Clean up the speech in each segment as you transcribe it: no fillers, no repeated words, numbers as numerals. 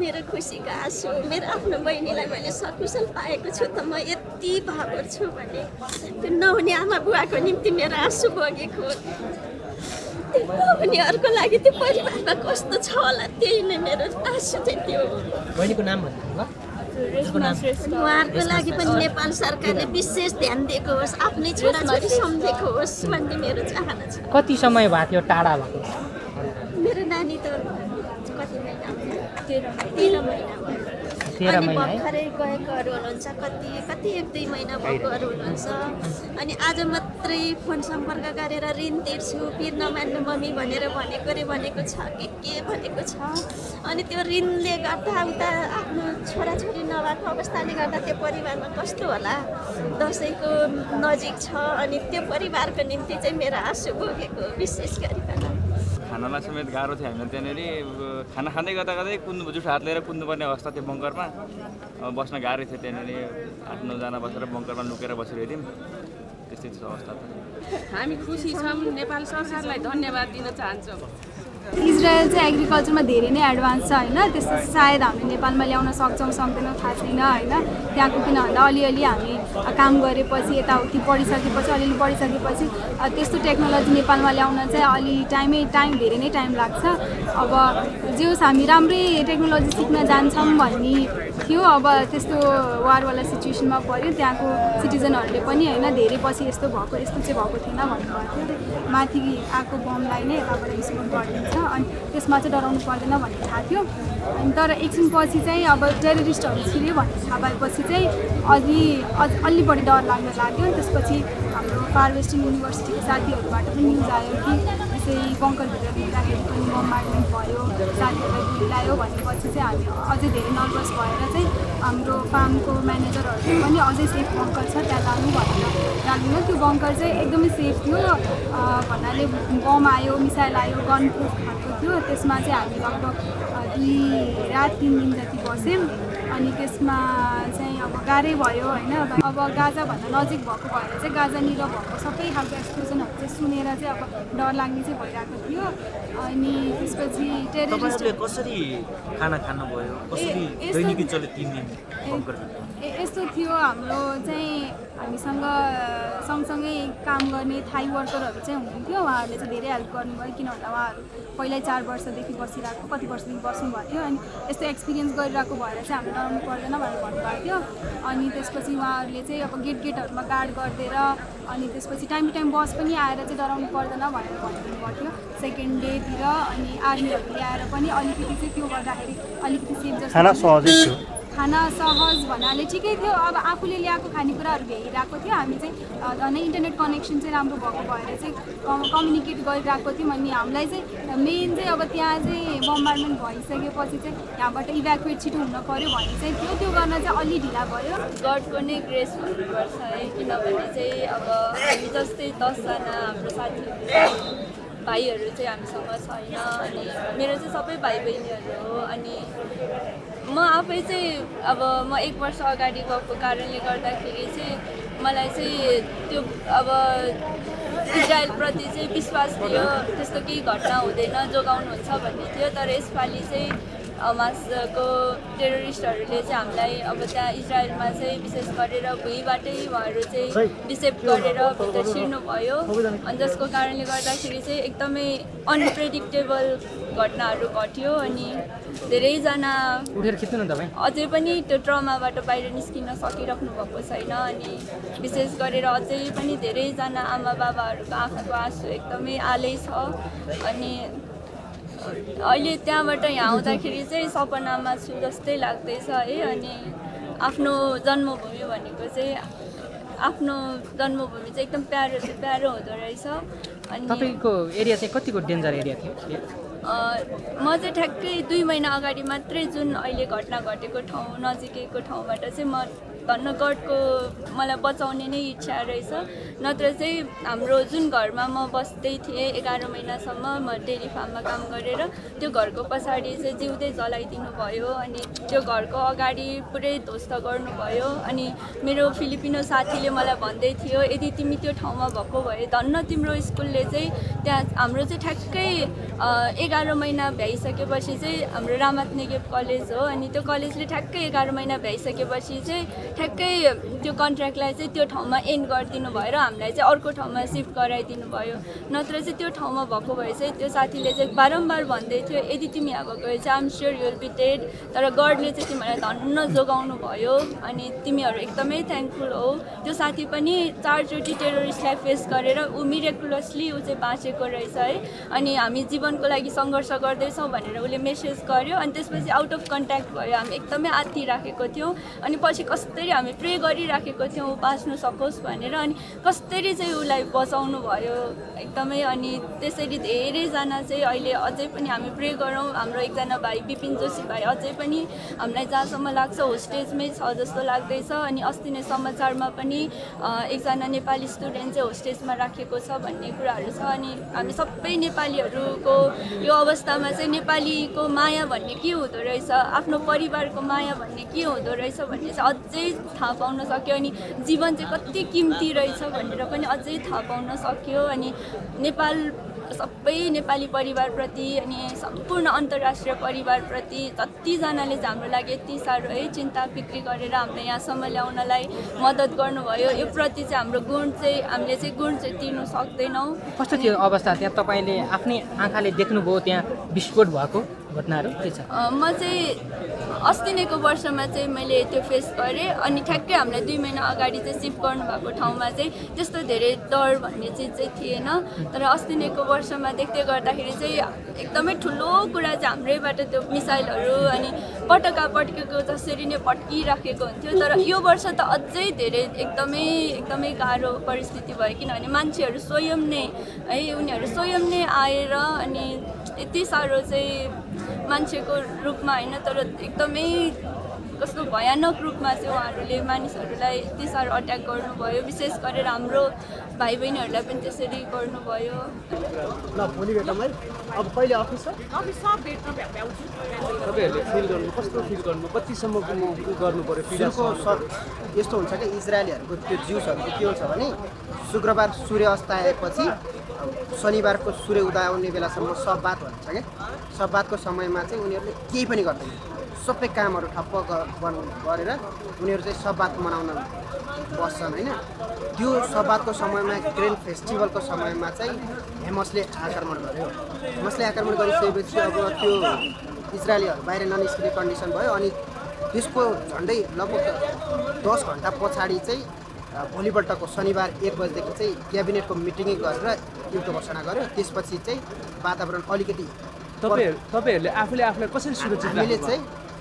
मेरो खुसीको आँसु मेरो आफ्नो बहिनीलाई मैले सकुशल पाएको छु त म यति भावुक छु भने त्यो नहुने आमा बुवाको निम्ति मेरो आँसु बगेको त्यो नहुनेहरूको लागि त्यो परिवारमा कस्तो छ होला त्यही नै मेरो आँसु चाहिँ त्यो हो। बहिनीको नाम भन्नु उहाँहरूको लागि पनि नेपाल सरकारले विशेष ध्यान दिएको होस् आफ्नै छोराछोरी सम्झेको होस् भन्ने मेरो चाहना छ। कति समय भयो त्यो टाढा भएको? मेरो नानी त कति महिना 13 महिना अनि भर्खरै गएकोहरू हुनुहुन्छ कति 1-2 महिना भएकोहरू हुनुहुन्छ। अनि आज मात्रै फोन सम्पर्क गरेर ऋण तिर्छु पिर नमान्नु मम्मी भनेर भनेको छ के भनेको छ। अनि त्यो ऋणले गर्दा उता आफ्नो छोराछोरी नभएको अवस्थाले गर्दा त्यो परिवारमा कस्तो होला। दसैँको नजिक छ अनि त्यो परिवारको निम्ति चाहिँ मेरो आँसु बोकेको विशेष गरिकन। खानालाई समेत गाह्रो थियो हामीलाई त्यहाँनिर खाना खाँदै गर्दा जुठो हात लिएर कुद्नुपर्ने अवस्था थियो बङ्करमा। बस्न गाह्रो थियो त्यहाँनिर 8-9 जना बसेर बङ्करमा लुकेर बसिरहेको थियौँ। त्यस्तै छ अवस्था त। हामी खुसी छौँ नेपाल सरकारलाई धन्यवाद दिन चाहन्छौँ। इजरायल चाहिँ एग्रिकल्चरमा धेरै नै एडभान्स छ होइन त्यस्तो सायद हामीले नेपालमा ल्याउन सक्छौँ सक्दैनौँ थाहा छैन होइन। त्यहाँको किन भन्दा अलिअलि हामी काम गरेपछि यताउति पढिसकेपछि अलिअलि पढिसकेपछि त्यस्तो टेक्नोलोजी नेपालमा ल्याउन चाहिँ अलि धेरै नै टाइम लाग्छ। अब जे होस् हामी राम्रै टेक्नोलोजी सिक्न जान्छौँ भन्ने थियो। अब त्यस्तो वारवाला सिचुएसनमा पऱ्यो त्यहाँको सिटिजनहरूले पनि होइन धेरै पछि यस्तो चाहिँ भएको थिएन भन्नुभएको थियो। माथि आएको बमलाई नै यताबाट स्कुल गरिदिन्छ अनि त्यसमा चाहिँ डराउनु पर्दैन भन्ने थाहा थियो। अनि तर एकछिनपछि चाहिँ अब टेररिस्टहरू छिर्यो भन्ने थाहा पाएपछि चाहिँ अलि बढी डर लाग्न लाग्यो। त्यसपछि हाम्रो फार वेस्टर्न युनिभर्सिटीको साथीहरूबाट पनि न्युज आयो कि त्यसै बङ्करभित्र हिँड्दाखेरि पनि बम मार्मेन्ट भयो साथीहरूलाई गुली लाग्यो भनेपछि चाहिँ हामी अझै धेरै नर्भस भएर चाहिँ हाम्रो फार्मको म्यानेजरहरूले पनि अझै सेफ बङ्कर छ त्यहाँ जानु भनेर जानु। त्यो बङ्कर चाहिँ एकदमै सेफ थियो भन्नाले बम आयो मिसाइल आयो गन प्रुफ खाएको थियो। त्यसमा चाहिँ हामी लगभग 2 रात 3 दिन जति बस्यौँ। अनि त्यसमा चाहिँ अब गाह्रै भयो होइन। अब गाजाभन्दा नजिक भएको भएर चाहिँ गाजानिर भएको सबै खालको एक्सप्लोजनहरू चाहिँ सुनेर चाहिँ अब डर लाग्ने चाहिँ भइरहेको थियो। अनि त्यसपछि टेररिस्टले कसरी खाना खानुभयो कसरी दैनिकी चल्यो 3 दिन यस्तो थियो। हाम्रो चाहिँ हामीसँग सँगसँगै काम गर्ने थाई वर्करहरू चाहिँ हुनुहुन्थ्यो। उहाँहरूले चाहिँ धेरै हेल्प गर्नुभयो किन भन्दा उहाँहरू पहिल्यै 4 वर्षदेखि बसिरहेको कति वर्षदेखि बस्नुभएको थियो। अनि यस्तो एक्सपिरियन्स गरिरहेको भएर चाहिँ हामीले डराउनु पर्दैन भनेर भन्नुभएको थियो। अनि त्यसपछि उहाँहरूले चाहिँ अब गेटहरूमा गार्ड गरिदिएर अनि त्यसपछि टाइम टु टाइम बस पनि आएर चाहिँ डराउनु पर्दैन भनेर भनिदिनु भएको थियो। सेकेन्ड डेतिर अनि आर्मीहरूले आएर पनि अलिकति चाहिँ त्यो गर्दाखेरि अलिकति सेफ जस्तो खाना सहज भन्नाले ठिकै थियो। अब आफूले ल्याएको खानेकुराहरू भ्याइरहेको थियो। हामी चाहिँ झन् इन्टरनेट कनेक्सन चाहिँ राम्रो भएको भएर चाहिँ कम्युनिकेट गरिरहेको थियौँ। अनि हामीलाई चाहिँ मेन चाहिँ अब त्यहाँ चाहिँ बम्बार्डमेन्ट भइसकेपछि चाहिँ यहाँबाट इभ्याकुएट छिटो हुन पऱ्यो भन्ने चाहिँ थियो। त्यो गर्न चाहिँ अलि ढिला भयो। गडको नै ग्रेस हुनुपर्छ है किनभने चाहिँ अब हामी जस्तै 10 जना हाम्रो साथीहरू भाइहरू चाहिँ हामीसँग छैन। अनि मेरो चाहिँ सबै भाइ बहिनीहरू हो। अनि म आफै चाहिँ अब म 1 वर्ष अगाडि गएको कारणले गर्दाखेरि चाहिँ मलाई चाहिँ त्यो अब इजरायलप्रति चाहिँ विश्वास थियो त्यस्तो केही घटना हुँदैन जोगाउनुहुन्छ भन्ने थियो। तर यसपालि चाहिँ हमासको टेररिस्टहरूले चाहिँ हामीलाई अब त्यहाँ इजरायलमा चाहिँ विशेष गरेर भुइँबाटै उहाँहरू चाहिँ डिसेप्ट गरेर भित्र छिर्नुभयो। अनि जसको कारणले गर्दाखेरि चाहिँ एकदमै अनप्रेडिक्टेबल घटनाहरू घट्यो। अनि धेरैजना अझै पनि त्यो ट्रमाबाट बाहिर निस्किन सकिराख्नु भएको छैन। अनि विशेष गरेर अझै पनि धेरैजना आमा बाबाहरूको आँखाको आँसु एकदमै आलै छ। अनि अहिले त्यहाँबाट यहाँ आउँदाखेरि चाहिँ सपनामा छु जस्तै लाग्दैछ है। अनि आफ्नो जन्मभूमि भनेको चाहिँ आफ्नो जन्मभूमि चाहिँ एकदम प्यारो हुँदो रहेछ। अनि तपाईको एरिया चाहिँ कतिको डेन्जर एरिया थियो? म चाहिँ ठ्याक्कै 2 महिना अगाडि मात्रै जुन अहिले घटना घटेको ठाउँ नजिकैको ठाउँबाट चाहिँ म धन्न गडको मलाई बचाउने नै इच्छा रहेछ। नत्र चाहिँ हाम्रो जुन घरमा म बस्दै थिएँ 11 महिनासम्म म डेरी फार्ममा काम गरेर त्यो घरको पछाडि चाहिँ जिउँदै जलाइदिनु भयो अनि त्यो घरको अगाडि पुरै ध्वस्त गर्नुभयो। अनि मेरो फिलिपिनो साथीले मलाई भन्दै थियो यदि तिमी त्यो ठाउँमा भएको भए धन्न तिम्रो स्कुलले चाहिँ त्यहाँ हाम्रो चाहिँ ठ्याक्कै 11 महिना भ्याइसकेपछि चाहिँ हाम्रो रामात नेगेभ कलेज हो अनि त्यो कलेजले ठ्याक्कै 11 महिना भ्याइसकेपछि चाहिँ ठ्याक्कै त्यो कन्ट्र्याक्टलाई चाहिँ त्यो ठाउँमा एन्ड गरिदिनु भएर हामीलाई चाहिँ अर्को ठाउँमा सिफ्ट गराइदिनु भयो। नत्र चाहिँ त्यो ठाउँमा भएको भए चाहिँ त्यो साथीले चाहिँ बारम्बार भन्दै थियो यदि तिमी यहाँ भएको भए चाहिँ I'm sure you will be dead, तर गडले चाहिँ तिमीलाई धन्न जोगाउनु भयो अनि तिमीहरू एकदमै थ्याङ्कफुल हो। त्यो साथी पनि 4 चोटि टेरोरिस्टलाई फेस गरेर ऊ मिरेकुलसली ऊ चाहिँ बाँचेको रहेछ है। अनि हामी जीवनको लागि सङ्घर्ष गर्दैछौँ भनेर उसले मेसेज गर्यो अनि त्यसपछि आउट अफ कन्ट्याक्ट भयो। हामी एकदमै आत्ति राखेको थियौँ अनि पछि कसरी हामी प्रे गरिराखेको थियौँ ऊ बाँच्नु सकोस् भनेर अनि कसरी चाहिँ उसलाई बचाउनु भयो एकदमै। अनि त्यसरी धेरैजना चाहिँ अहिले अझै पनि हामी प्रे गरौँ। हाम्रो एकजना भाइ विपिन जोशी भाइ अझै पनि हामीलाई जहाँसम्म लाग्छ होस्टेजमै छ जस्तो लाग्दैछ। अनि अस्ति नै समाचारमा पनि एकजना नेपाली स्टुडेन्ट चाहिँ होस्टेजमा राखेको छ भन्ने कुराहरू छ। अनि हामी सबै नेपालीहरूको यो अवस्थामा चाहिँ नेपालीको माया भन्ने के हुँदो रहेछ, आफ्नो परिवारको माया भन्ने के हुँदो रहेछ भन्ने चाहिँ अझै थाहा पाउन सक्यो। अनि जीवन चाहिँ कति किम्ती रहेछ भनेर पनि अझै थाहा पाउन सक्यो। अनि नेपाल सबै नेपाली परिवारप्रति अनि सम्पूर्ण अन्तर्राष्ट्रिय परिवारप्रति जतिजनाले चाहिँ हाम्रो लागि यति साह्रो है चिन्ता फिक्री गरेर हामीलाई यहाँसम्म ल्याउनलाई मद्दत गर्नुभयो यो प्रति चाहिँ हाम्रो हामीले चाहिँ गुण चाहिँ तिर्नु सक्दैनौँ। कस्तो थियो अवस्था त्यहाँ तपाईँले आफ्नै आँखाले देख्नुभयो त्यहाँ विस्फोट भएको घटनाहरू के छ? म चाहिँ अस्ति नैको वर्षमा चाहिँ मैले त्यो फेस गरेँ अनि ठ्याक्कै हामीलाई 2 महिना अगाडि चाहिँ सिफ्ट गर्नुभएको ठाउँमा चाहिँ त्यस्तो धेरै डर भन्ने चिज चाहिँ थिएन। तर अस्ति नैको वर्षमा देख्दै गर्दाखेरि चाहिँ एकदमै ठुलो कुरा चाहिँ हाम्रैबाट त्यो मिसाइलहरू अनि पटकेको जसरी नै पड्किराखेको हुन्थ्यो। तर यो वर्ष त अझै धेरै एकदमै गाह्रो परिस्थिति भयो किनभने मान्छेहरू स्वयं नै है उनीहरू स्वयं नै आएर अनि यति साह्रो चाहिँ मान्छेको रूपमा होइन तर एकदमै कस्तो भयानक रूपमा चाहिँ उहाँहरूले मानिसहरूलाई यति साह्रो अट्याक गर्नुभयो। विशेष गरेर हाम्रो भाइ बहिनीहरूलाई पनि त्यसरी गर्नुभयो। ल भोलि भेटौँ है। अब कहिले अफिस तपाईँहरूले फिल गर्नु कस्तो फिल गर्नु कतिसम्मको गर्नु पऱ्यो फिलको सब यस्तो हुन्छ कि इजरायलीहरूको त्यो ज्युसहरूको के हुन्छ भने शुक्रबार सूर्य अस्त आएपछि शनिबारको सूर्य उदय आउने बेलासम्म सबबात भन्छ क्या। सबबातको समयमा चाहिँ उनीहरूले केही पनि गर्दैन, सबै कामहरू ठप्प गरेर उनीहरू चाहिँ सबबात मनाउन बस्छन् होइन। त्यो सबबातको समयमा ग्रेन्ड फेस्टिभलको समयमा चाहिँ हेमसले आक्रमण गर्यो। हेमसले आक्रमण गरिसकेपछि अब त्यो इजरायलीहरू बाहिर ननिस्किने कन्डिसन भयो अनि त्यसको झन्डै लगभग 10 घन्टा पछाडि चाहिँ भोलिपल्टको शनिबार 1 बजेदेखि चाहिँ क्याबिनेटको मिटिङै गरेर युद्ध घोषणा गर्यो। त्यसपछि चाहिँ वातावरण अलिकति तपाईँहरूले आफूलाई कसरी सुरक्षित हामीले चाहिँ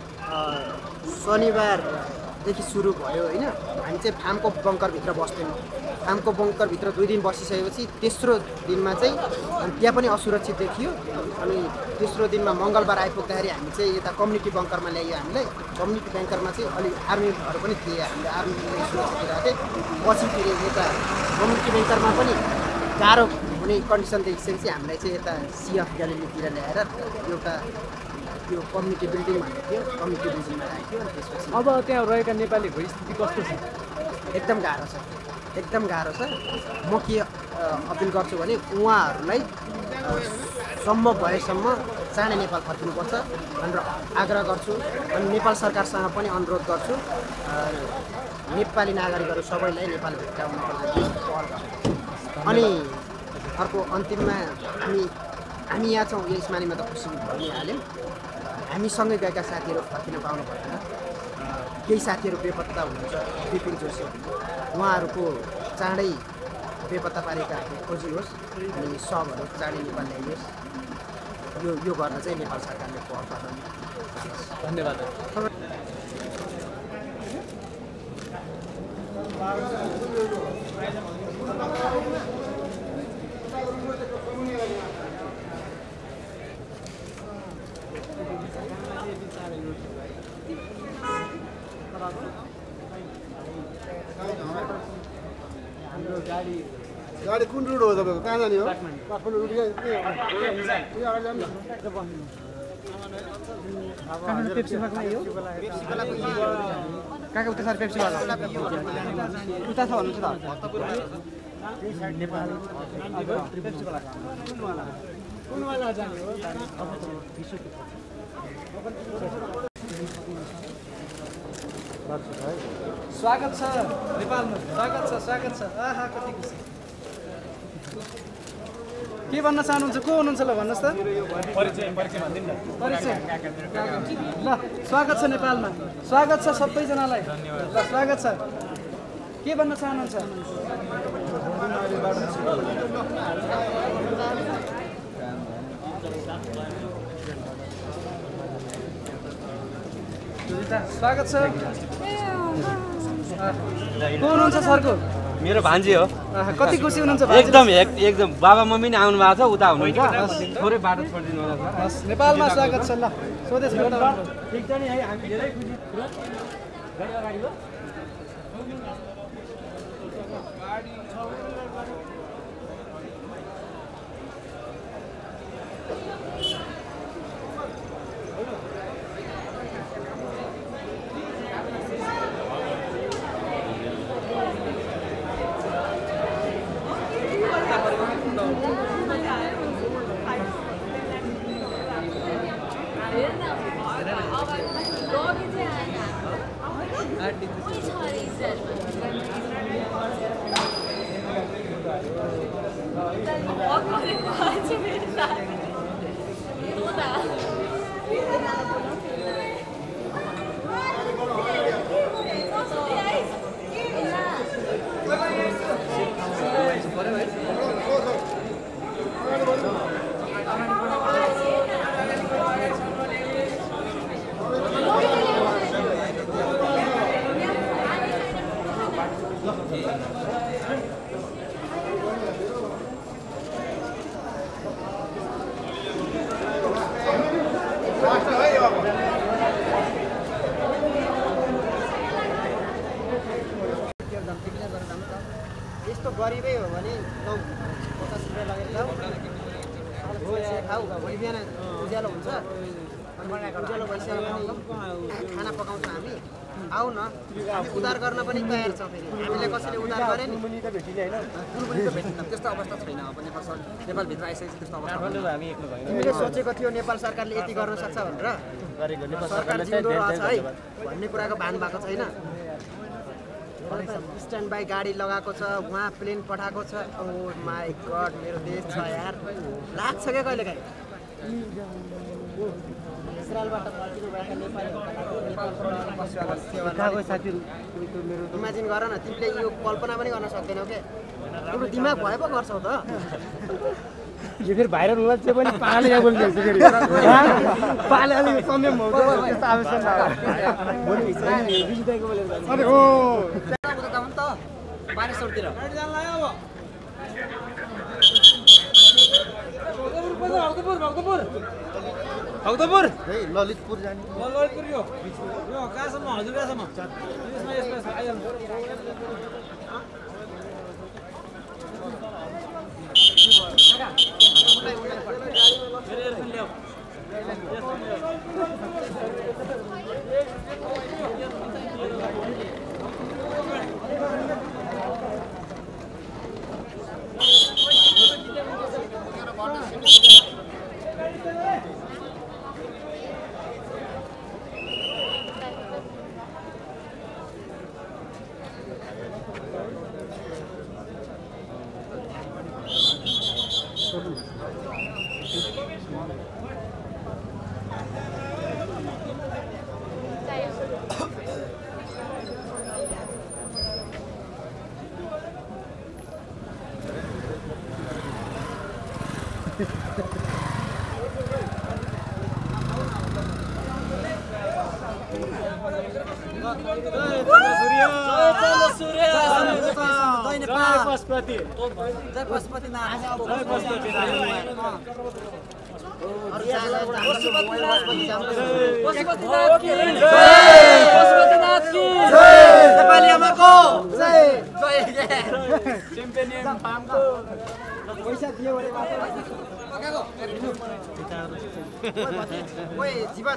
शनिबारदेखि सुरु भयो होइन। हामी चाहिँ फार्मको बङ्करभित्र बस्थ्यौँ। फार्मको बङ्करभित्र 2 दिन बसिसकेपछि तेस्रो दिनमा चाहिँ त्यहाँ पनि असुरक्षित देखियो। अनि तेस्रो दिनमा मङ्गलबार आइपुग्दाखेरि हामी चाहिँ यता कम्युनिटी बङ्करमा ल्याइयो हामीलाई। कम्युनिटी बङ्करमा चाहिँ अलिक आर्मीहरू पनि थिए, हामीले आर्मीले सुरक्षित राखेको थिएँ। पछि फेरि यता कम्युनिटी बङ्करमा पनि गाह्रो हुने कन्डिसन देखिसकेपछि हामीलाई चाहिँ यता सी अफ ग्यालेरीतिर ल्याएर एउटा यो कम्युनिटी बिल्डिङ भन्ने थियो कम्युनिटी बिल्डिङमा राख्यो। अनि त्यसपछि अब त्यहाँ रहेका नेपालीहरूको स्थिति कस्तो छ? एकदम गाह्रो छ, एकदम गाह्रो छ। म के अपिल गर्छु भने उहाँहरूलाई सम्भव भएसम्म चाँडै नेपाल फर्किनुपर्छ भनेर आग्रह गर्छु। अनि नेपाल सरकारसँग पनि अनुरोध गर्छु नेपाली नागरिकहरू सबैलाई नेपाल भित्राउनको लागि पहल गर्छु। अनि अर्को अन्तिममा हामी यहाँ छौँ यो इस्मालीमा त खुसी भइहाल्यौँ। हामीसँगै गएका साथीहरू फर्किन पाउनु भएन। केही साथीहरू बेपत्ता हुनुहुन्छ, विपिन जोशी उहाँहरूको चाँडै बेपत्ता पारेका खोजियोस् अनि सबहरू चाँडै नेपाल ल्याइयोस्। यो गर्न चाहिँ नेपाल सरकारले पहल गर्नु। धन्यवाद। गाडी कुन रुट हो तपाईँको कहाँ जाने हो काठमाडौँ रुट कहाँको उता सर पेप्सी वाला उता छ भन्नुहुन्छ त नेपाल कुनवाला जाने हो स्वागत छ नेपालमा स्वागत छ आहा कति खुसी के भन्न चाहनुहुन्छ को हुनुहुन्छ ल भन्नुहोस् त परिचय ल स्वागत छ नेपालमा स्वागत छ सबैजनालाई ल स्वागत छ के भन्न चाहनुहुन्छ स्वागत छ को हुनुहुन्छ सरको मेरो भान्जी हो कति खुसी हुनुहुन्छ एकदम बाबा मम्मी नै आउनु भएको छ उता हुनुहुन्छ थोरै बाटो छोडिदिनु होला सर नेपालमा स्वागत छ ल स्वदेशमा ठिक छ नि है हामी धेरै खुसी गाडी अगाडि हो यस्तो गरिबै हो भने 50 रुपियाँ लगेर जाऊ खाऊ भोलि बिहान उज्यालो हुन्छ उज्यालो भइसक्यो भने खाना पकाउँछ हामी आऊ न हामी उद्धार गर्न पनि तयार छ फेरि हामीले कसैले उद्धार गरे नि कुनै त भेटिन्न त्यस्तो अवस्था छैन अब नेपालभित्र आइसकेपछि त्यस्तो अवस्था तिमीले सोचेको थियो नेपाल सरकारले यति गर्न सक्छ भनेर सरकार जिउँदो रहेछ है भन्ने कुराको भान भएको छैन स्ट्यान्ड बाई गाडी लगाएको छ उहाँ प्लेन पठाएको छ ओ माई गड मेरो देश छ यार लाग्छ क्या कहिले काहीँ इजरायलबाट फर्किनु भएका नेपाली साथीहरू इमेजिन गर न तिमीले यो कल्पना पनि गर्न सक्दैनौ क्या तिम्रो दिमाग भए पो गर्छौ त यो फेरि भाइरल होला चाहिँ पनि पाले यहाँ बोलिदिन्छ फेरि पाले अलिक संयम हो त्यस्तो आवश्यक अरे ओ बानेश्वरतिर भक्तपुर ललितपुर जाने ललितपुर यो कहाँसम्म हजुर कहाँसम्म यसमा आइहाल्नु नेपाली आमाको जय च्याम्पियन पामको पैसा दियो भने ओए जीवन